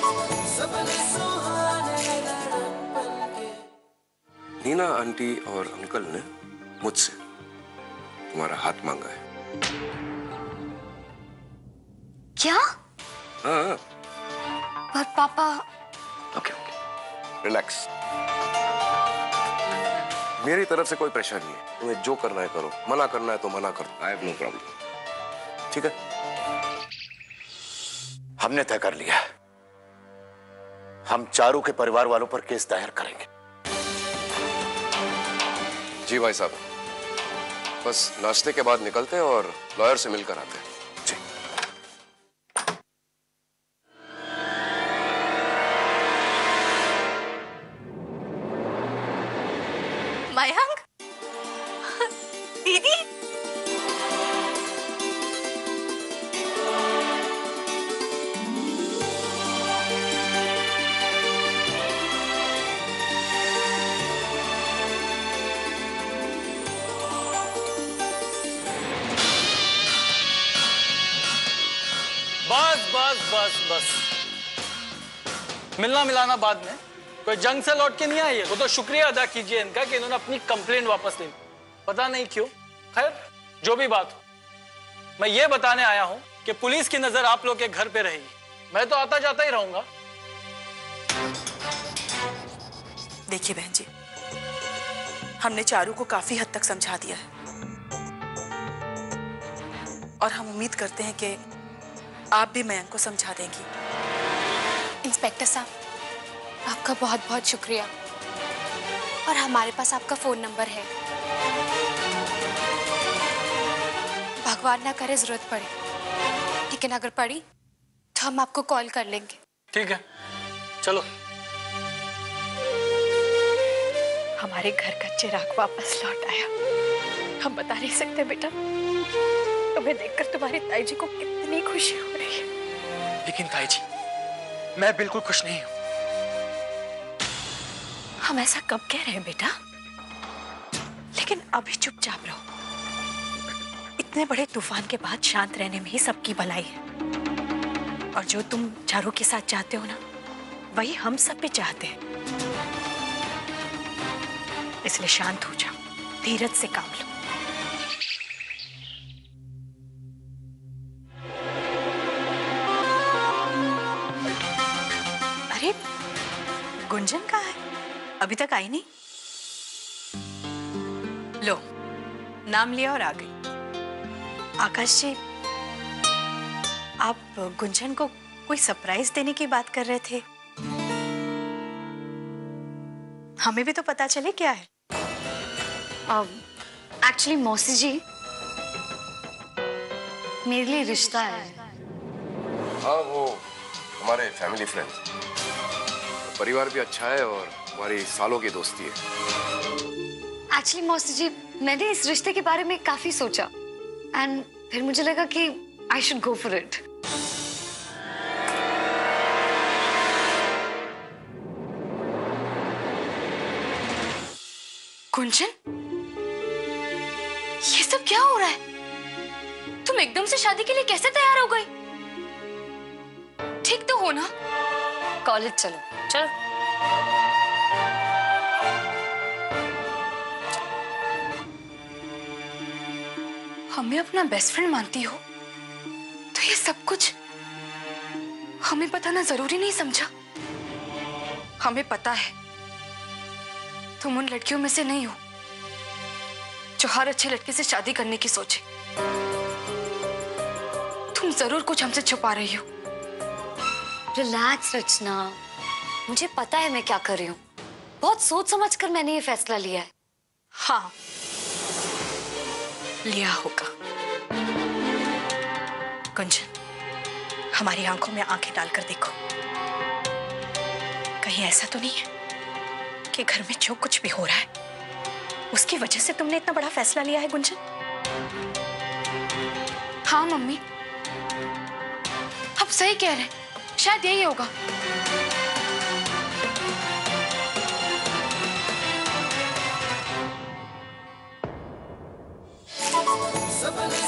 Neena aunty और uncle ने मुझसे तुम्हारा हाथ मांगा है। क्या? हाँ। पर पापा। Okay, relax. मेरी तरफ से कोई प्रेशर नहीं है, तुम्हें जो करना है करो, मना करना है तो मना करो, आई हैव नो प्रॉब्लम। ठीक है? हमने तय कर लिया, हम चारू के परिवार वालों पर केस दायर करेंगे। जी भाई साहब, बस नाश्ते के बाद निकलते हैं और लॉयर से मिलकर आते हैं। जी। मयंक, दीदी, बस बस बस बस, मिलना मिलाना बाद में। कोई जंग से लौट के नहीं आई है, वो तो शुक्रिया अदा कीजिए इनका कि इन्होंने अपनी कंप्लेंट वापस ली। पता नहीं क्यों, खैर जो भी बात हो, मैं ये बताने आया हूं कि पुलिस की नजर आप लोग के घर पे रहेगी। मैं तो आता जाता ही रहूंगा। देखिए बहन जी, हमने चारू को काफी हद तक समझा दिया है और हम उम्मीद करते हैं कि आप भी मयंक को समझा देंगी। इंस्पेक्टर साहब, आपका बहुत बहुत शुक्रिया। और हमारे पास आपका फोन नंबर है। भगवान ना करे जरूरत पड़े, लेकिन अगर पड़ी तो हम आपको कॉल कर लेंगे। ठीक है, चलो। हमारे घर का चिराग वापस लौट आया। हम बता नहीं सकते बेटा, तुम्हें देखकर तुम्हारी ताई जी को कितनी खुशी हो रही है। लेकिन ताई जी, मैं बिल्कुल खुश नहीं हूं। हम ऐसा कब कह रहे हैं बेटा? लेकिन अभी चुपचाप रहो। इतने बड़े तूफान के बाद शांत रहने में ही सबकी भलाई है। और जो तुम चारू के साथ चाहते हो ना, वही हम सब भी चाहते हैं। इसलिए शांत हो जाओ, धीरज से काम लो। अरे गुंजन कहाँ है? अभी तक आई नहीं। लो, नाम लिया और आ गई। आकाश जी, आप गुंजन को कोई सरप्राइज देने की बात कर रहे थे। हमें भी तो पता चले क्या है। एक्चुअली मौसी जी, मेरे लिए रिश्ता है। हाँ, वो हमारे फैमिली फ्रेंड, परिवार भी अच्छा है और हमारी सालों की दोस्ती है। एक्चुअली मौसी जी, मैंने इस रिश्ते के बारे में काफी सोचा एंड फिर मुझे लगा कि I should go for it. Kunchan, ये सब क्या हो रहा है? तुम एकदम से शादी के लिए कैसे तैयार हो गई? ठीक तो हो ना? कॉलेज चलो, चलो। हमें अपना बेस्ट फ्रेंड मानती हो तो ये सब कुछ हमें बताना जरूरी नहीं समझा? हमें पता है तुम उन लड़कियों में से नहीं हो जो हर अच्छे लड़के से शादी करने की सोचे। तुम जरूर कुछ हमसे छुपा रही हो। रिलैक्स रचना, मुझे पता है मैं क्या कर रही हूँ। बहुत सोच समझ कर मैंने ये फैसला लिया है। हाँ, लिया होगा। गुंजन, हमारी आंखों में आंखें डालकर देखो। कहीं ऐसा तो नहीं है कि घर में जो कुछ भी हो रहा है उसकी वजह से तुमने इतना बड़ा फैसला लिया है गुंजन? हाँ मम्मी, आप सही कह रहे हैं, शायद यही होगा। सब